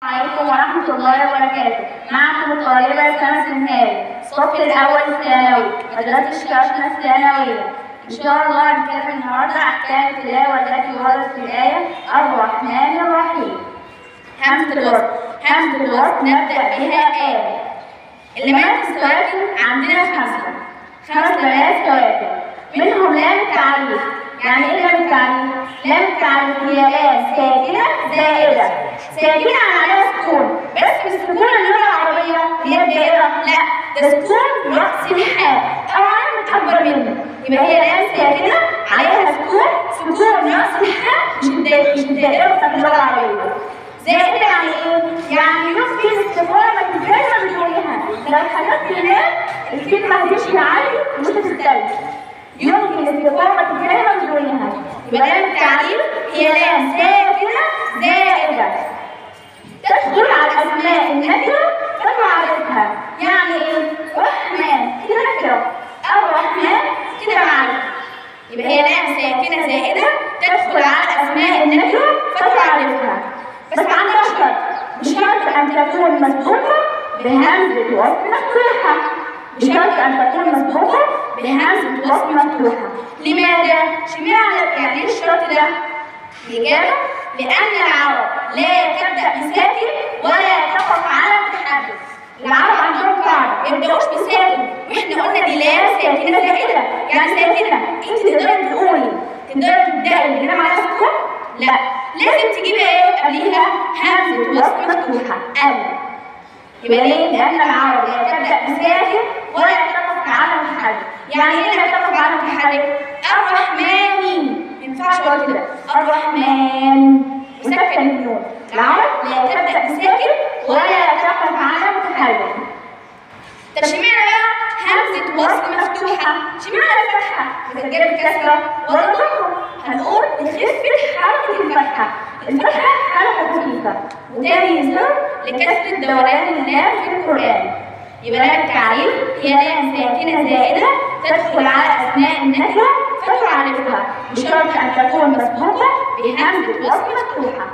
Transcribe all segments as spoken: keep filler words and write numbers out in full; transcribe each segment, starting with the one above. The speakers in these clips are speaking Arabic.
عليكم ورحمة الله وبركاته. معكم الطالبة سنة النهائي الصف الأول الثانوي مدرسة الشاشنة الثانوية. إن شاء الله هنتكلم النهاردة عن أحكام التلاوة التي وردت في الآية الرحمن الرحيم. همزة الوصل. همزة الوصل نبدأ بها آية. اللامات السواكن عندنا خمسة، خمس لامات سواكن، منهم لام التعريف. يعني إيه لام التعريف؟ لام التعريف هي لام ساكنة زائدة. ساكنة عليها سكون، بس مش سكون اللغة العربية هي الدائرة، لا ده سكون رأس الحاء أو علامة أكبر منه. يبقى هي لام ساكنة عليها سكون، سكون رأس الحاء مش الدائرة مش الدائرة بتاعت اللغة العربية. زائدة يعني إيه؟ يعني يمكن استفادة الكلمة بدونها. لو حذفت لام الكلمة هتمشي عادي ومش هتتكلم. يمكن استفادة الكلمة بدونها. يبقى لام التعريف هي لام ساكنة زائدة تدخل على الأسماء النكرة فتعرفها. يعني إيه؟ رحمن كده نكرة، الرحمن كده معرفة. يبقى هي لام ساكنة زائدة تدخل على الأسماء النكرة فتعرفها. بس عندنا شرط، بشرط أن تكون مسبوقة بهمزة وصل مفتوحة. بشرط أن تكون مسبوقة بهمزة وصل مفتوحة. لماذا؟ اشمعنى يعني إيه الشرط ده؟ الإجابة لأن العرب لا تبدأ بساكن ولا تقف على متحرك. العرب عندهم قاعدة ما يبدأوش بساكن، واحنا قلنا دي لام ساكنة زائدة، يعني ساكنة أنت تقدري تقولي تقدري تبدأي باللام على سكون؟ لا، لازم تجيبي ايه قبليها؟ همزة وصل مفتوحة ال. يبقى ليه؟ لأن العرب لا تبدأ بساكن ولا تقف على متحرك. يعني ايه لا تقف على متحرك؟ الرحمن ما ينفعش اقول كده الرحمن وسكن النون. العرب لا تبدأ بساكن ولا تقف على متحرك. طب اشمعنى بقى همزة وصل مفتوحة؟ اشمعنى الفتحة؟ مسجلة بالكسرة ولا الضمة؟ هنقول لخفة حركة الفتحة. الفتحة حركة خفيفة وتاني سر لكسرة دوران اللام في القرآن. يبقى لام التعريف هي لام ساكنة زائدة تدخل على أسماء النكرة فتعرفها، بشرط أن تكون مسبوقة بهمزة وصل مفتوحة.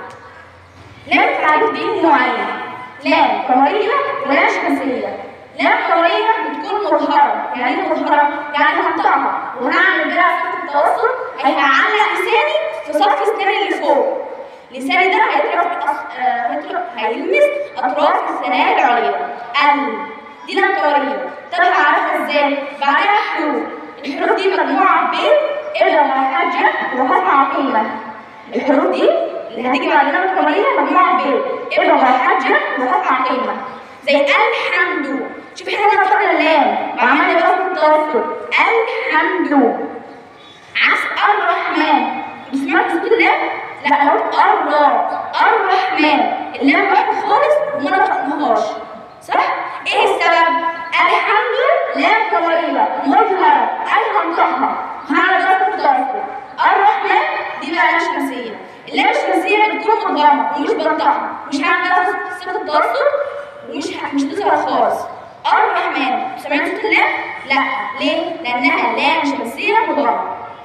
لام التعريف دي نوعين، لام قمرية ولام شمسية. لام قمرية بتكون مظهرة. يعني ايه مظهرة؟ يعني هنطقها وهعمل بيها صوت التوسط، هيعلق لساني في صف اسناني اللي فوق. لساني ده هيضرب هيضرب هيلمس أطراف الثنايا العليا. ال دي لام قمرية. طب هعرفها ازاي؟ بعدها حروف. الحروف دي مجموعة بين إبرة وحجة وقطع قيمة. الحروف دي اللي هتيجي بعد لام قمرية مجموعة بين إبرة وحجة وقطع قيمة. زي الحمد. شوفي احنا نطقنا اللام وعملنا بقى في التوسط الحمد. عكس الرحمن. انت سمعتي صوت اللام؟ لا انا قلت الراء. الرحمن اللام واحد خالص وما نطقناهاش. صح؟ ايه السبب؟ الحمد لام قمرية مظهرة انا هنطقها وهعمل بقى في التوسط. الرحمن دي بقى لام شمسية. اللام الشمسية بتكون مضغمة ومش بنطقها، مش هعمل بقى صوت التوسط ومش مش تظهر خالص. الرحمن سمعتوا صوت اللام؟ لا، ليه؟ لأنها لام شمسية مضغمة.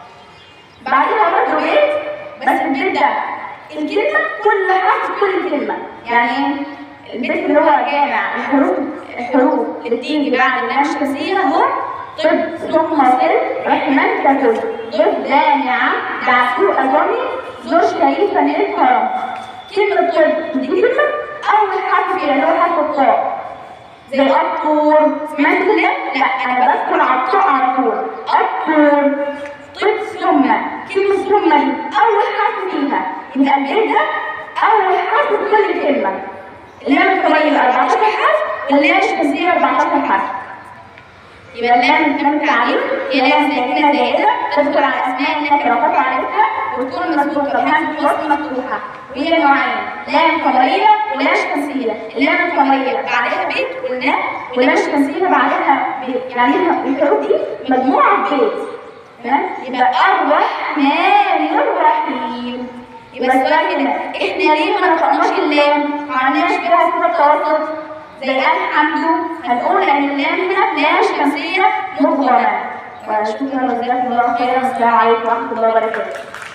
بعدها برضه بيت، بس البيت ده الكلمة كل حرف في كل كلمة. يعني ايه؟ البيت اللي هو جامع الحروف الحروف اللي بتيجي بعد اللام الشمسية هو طب ثم صل رحمن كتب ضد لامعة دعسوء أظني زور شريفا للكرم. كلمة طب دي كلمة أول حرف فيها اللي هو حرف الطاء. زي الطور. سمعت اللام؟ لا أنا بدخل على الطاء على طول. الطور. طب ثم كلمة ثم دي أول حرف فيها. يبقى البيت ده أول حرف في كل كلمة. اللام القمرية أربعتاشر حرف واللام الشمسية أربعتاشر حرف. يبقى اللام لام التعريف هي لام ساكنة زائدة تدخل على أسماء النكرة فتعرفها وتكون مسبوقة بهمزة وصل مفتوحة. وهي نوعين، لام قمرية ولام شمسية. اللام القمرية بعدها بيت قلنا، واللام الشمسية بعدها بيت. يعني الحروف دي مجموعة بيت. تمام؟ يبقى الرحمن الرحيم. يبقى السؤال هنا احنا ليه ما نطقناش اللام؟ ما عملناش بيها صوت التوسط زي الحمد؟ هنقول ان اللام هنا لام شمسية مضغمة. وشكرا وجزاكم الله خيرا. السلام عليكم ورحمة الله وبركاته.